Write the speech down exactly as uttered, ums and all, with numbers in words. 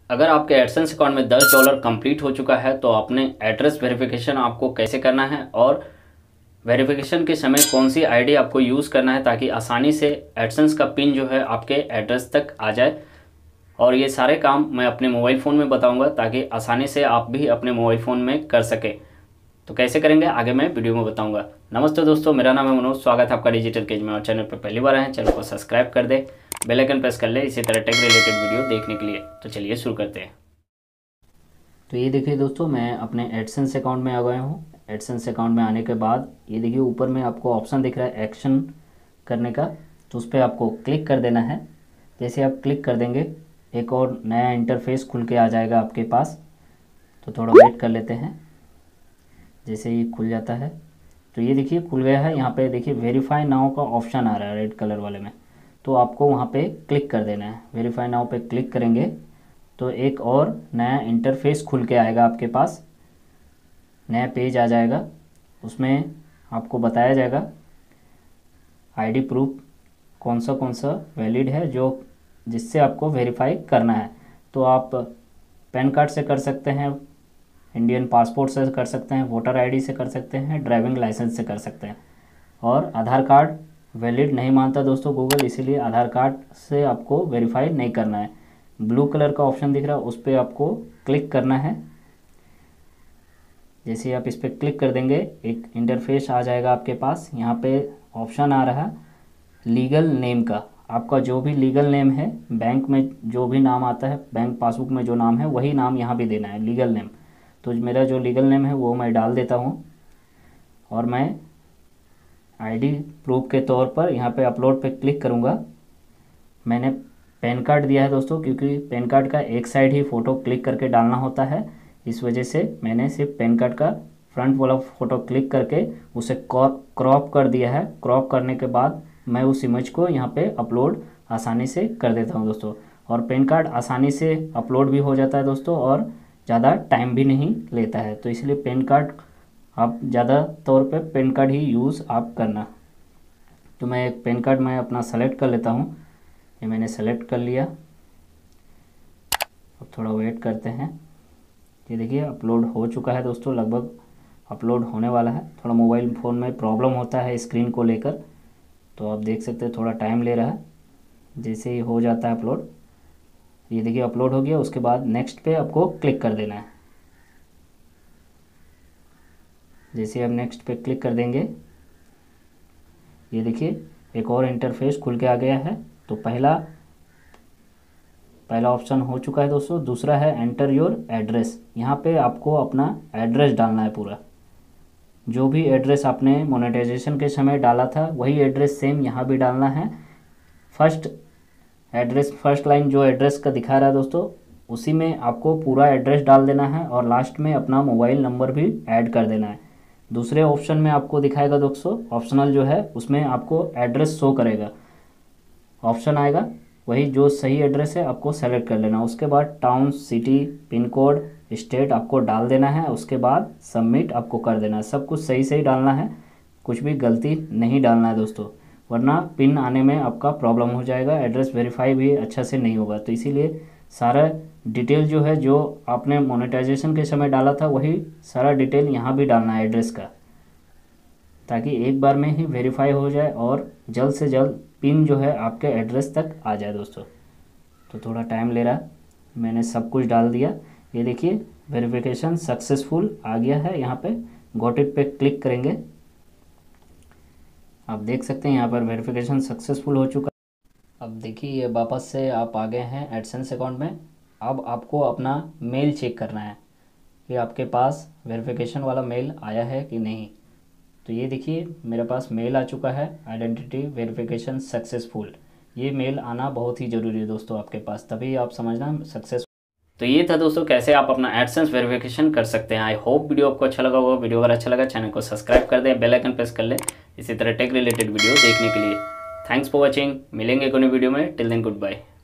अगर आपके AdSense account में दस डॉलर कंप्लीट हो चुका है तो अपने एड्रेस वेरिफिकेशन आपको कैसे करना है और वेरिफिकेशन के समय कौन सी आईडी आपको यूज़ करना है ताकि आसानी से एडसेंस का पिन जो है आपके एड्रेस तक आ जाए। और ये सारे काम मैं अपने मोबाइल फ़ोन में बताऊंगा ताकि आसानी से आप भी अपने मोबाइल फ़ोन में कर सके। तो कैसे करेंगे आगे मैं वीडियो में बताऊंगा। नमस्ते दोस्तों, मेरा नाम है मनोज। स्वागत है आपका डिजिटल केज में। और चैनल पर पहली बार आए हैं, चैनल को सब्सक्राइब कर दे, बेल आइकन प्रेस कर ले इसी तरह टेक रिलेटेड वीडियो देखने के लिए। तो चलिए शुरू करते हैं। तो ये देखिए दोस्तों, मैं अपने एडसेंस अकाउंट में आ गया हूँ। एडसेंस अकाउंट में आने के बाद ये देखिए ऊपर में आपको ऑप्शन दिख रहा है एक्शन करने का, तो उस पर आपको क्लिक कर देना है। जैसे आप क्लिक कर देंगे एक और नया इंटरफेस खुल के आ जाएगा आपके पास। तो थोड़ा वेट कर लेते हैं। जैसे ये खुल जाता है तो ये देखिए खुल गया है। यहाँ पे देखिए वेरीफाई नाउ का ऑप्शन आ रहा है रेड कलर वाले में, तो आपको वहाँ पे क्लिक कर देना है। वेरीफाई नाउ पे क्लिक करेंगे तो एक और नया इंटरफेस खुल के आएगा आपके पास, नया पेज आ जाएगा। उसमें आपको बताया जाएगा आईडी प्रूफ कौन सा कौन सा वैलिड है जो जिससे आपको वेरीफाई करना है। तो आप पैन कार्ड से कर सकते हैं, इंडियन पासपोर्ट से कर सकते हैं, वोटर आईडी से कर सकते हैं, ड्राइविंग लाइसेंस से कर सकते हैं। और आधार कार्ड वैलिड नहीं मानता दोस्तों गूगल, इसीलिए आधार कार्ड से आपको वेरीफाई नहीं करना है। ब्लू कलर का ऑप्शन दिख रहा है, उस पर आपको क्लिक करना है। जैसे आप इस पर क्लिक कर देंगे एक इंटरफेस आ जाएगा आपके पास। यहाँ पे ऑप्शन आ रहा है लीगल नेम का। आपका जो भी लीगल नेम है, बैंक में जो भी नाम आता है, बैंक पासबुक में जो नाम है वही नाम यहाँ भी देना है, लीगल नेम। तो मेरा जो लीगल नेम है वो मैं डाल देता हूँ और मैं आईडी प्रूफ के तौर पर यहाँ पे अपलोड पे क्लिक करूँगा। मैंने पैन कार्ड दिया है दोस्तों, क्योंकि पैन कार्ड का एक साइड ही फ़ोटो क्लिक करके डालना होता है। इस वजह से मैंने सिर्फ पैन कार्ड का फ्रंट वाला फ़ोटो क्लिक करके उसे क्रॉप कर दिया है। क्रॉप करने के बाद मैं उस इमेज को यहाँ पे अपलोड आसानी से कर देता हूँ दोस्तों। और पैन कार्ड आसानी से अपलोड भी हो जाता है दोस्तों और ज़्यादा टाइम भी नहीं लेता है। तो इसलिए पैन कार्ड आप ज़्यादा तौर पे पैन कार्ड ही यूज़ आप करना। तो मैं एक पैन कार्ड मैं अपना सेलेक्ट कर लेता हूँ। ये मैंने सेलेक्ट कर लिया। अब थोड़ा वेट करते हैं। ये देखिए अपलोड हो चुका है दोस्तों, लगभग अपलोड होने वाला है। थोड़ा मोबाइल फ़ोन में प्रॉब्लम होता है स्क्रीन को लेकर, तो आप देख सकते हैं थोड़ा टाइम ले रहा है। जैसे ही हो जाता है अपलोड, ये देखिए अपलोड हो गया। उसके बाद नेक्स्ट पे आपको क्लिक कर देना है। जैसे आप नेक्स्ट पे क्लिक कर देंगे, ये देखिए एक और इंटरफेस खुल के आ गया है। तो पहला पहला ऑप्शन हो चुका है दोस्तों। दूसरा है एंटर योर एड्रेस। यहाँ पे आपको अपना एड्रेस डालना है पूरा। जो भी एड्रेस आपने मोनेटाइजेशन के समय डाला था वही एड्रेस सेम यहाँ भी डालना है। फर्स्ट एड्रेस, फर्स्ट लाइन जो एड्रेस का दिखा रहा है दोस्तों, उसी में आपको पूरा एड्रेस डाल देना है और लास्ट में अपना मोबाइल नंबर भी ऐड कर देना है। दूसरे ऑप्शन में आपको दिखाएगा दोस्तों, ऑप्शनल जो है उसमें आपको एड्रेस शो करेगा, ऑप्शन आएगा, वही जो सही एड्रेस है आपको सेलेक्ट कर लेना। उसके बाद town, city, PIN code, state आपको डाल देना है। उसके बाद सबमिट आपको कर देना है। सब कुछ सही सही डालना है, कुछ भी गलती नहीं डालना है दोस्तों, वरना पिन आने में आपका प्रॉब्लम हो जाएगा, एड्रेस वेरीफाई भी अच्छा से नहीं होगा। तो इसीलिए सारा डिटेल जो है जो आपने मोनेटाइजेशन के समय डाला था वही सारा डिटेल यहाँ भी डालना है एड्रेस का, ताकि एक बार में ही वेरीफाई हो जाए और जल्द से जल्द पिन जो है आपके एड्रेस तक आ जाए दोस्तों। तो थोड़ा टाइम ले रहा, मैंने सब कुछ डाल दिया। ये देखिए वेरिफिकेशन सक्सेसफुल आ गया है। यहाँ पे गॉट इट पे क्लिक करेंगे, आप देख सकते हैं यहाँ पर वेरिफिकेशन सक्सेसफुल हो चुका। अब देखिए ये वापस से आप आ गए हैं एडसेंस अकाउंट में। अब आपको अपना मेल चेक करना है कि आपके पास वेरिफिकेशन वाला मेल आया है कि नहीं। तो ये देखिए मेरे पास मेल आ चुका है, आइडेंटिटी वेरिफिकेशन सक्सेसफुल। ये मेल आना बहुत ही ज़रूरी है दोस्तों आपके पास, तभी आप समझना सक्सेस। तो ये था दोस्तों कैसे आप अपना एडसेंस वेरिफिकेशन कर सकते हैं। आई होप वीडियो आपको अच्छा लगा होगा। वीडियो अगर अच्छा लगा चैनल को सब्सक्राइब कर दें, बेल आइकन प्रेस कर लें इसी तरह टेक रिलेटेड वीडियो देखने के लिए। Thanks for watching. मिलेंगे कोई वीडियो में, टिल देन गुड बाय।